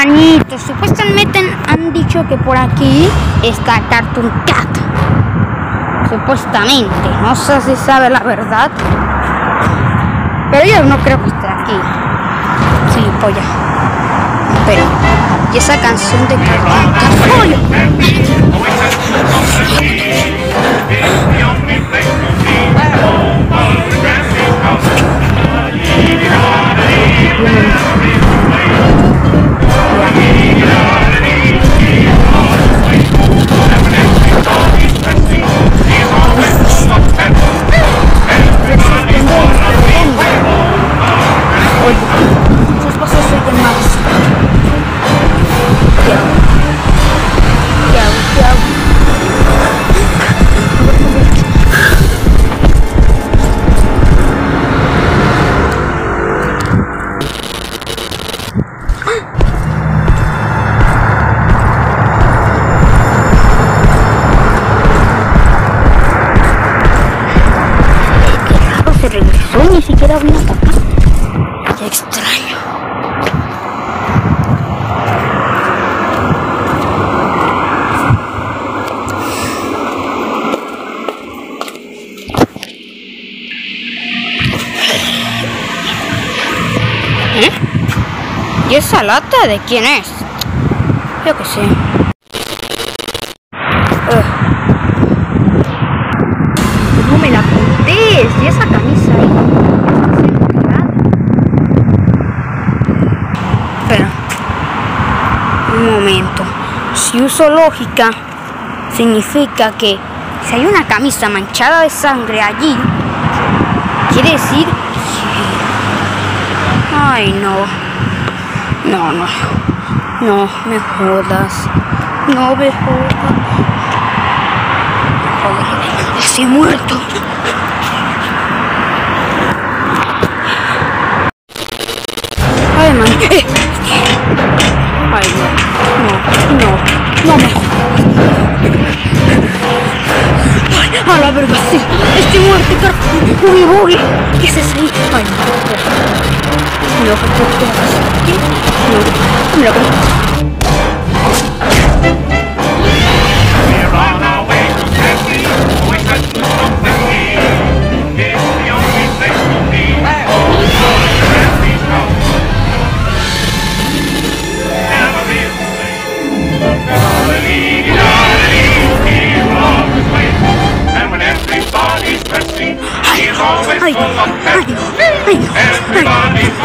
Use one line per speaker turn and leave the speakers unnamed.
hermanito, supuestamente han dicho que por aquí está Cartoon Cat. Supuestamente, no sé si sabe la verdad, pero yo no creo que esté aquí. Sí, polla. Pero, ¿y esa canción de Cartoon Cat? ¡Pollo! Sus pasos se oyen más. ¿Qué hago? Qué raro, se regresó, ni siquiera vino hasta acá. Qué extraño. ¿Y esa lata de quién es? Yo qué sé. No me la contés. ¿Y esa camisa ahí? Espera. Un momento. Si uso lógica, significa que si hay una camisa manchada de sangre allí, quiere decir que... Ay, no, me jodas. No me jodas. Joder, estoy muerto. Ay, man. Ay, no me jodas. Ay, a la verga, sí. Estoy muerto, carajo. Uy. ¿Qué es eso ahí? Ay, no, ¿qué haces aquí? No, ay,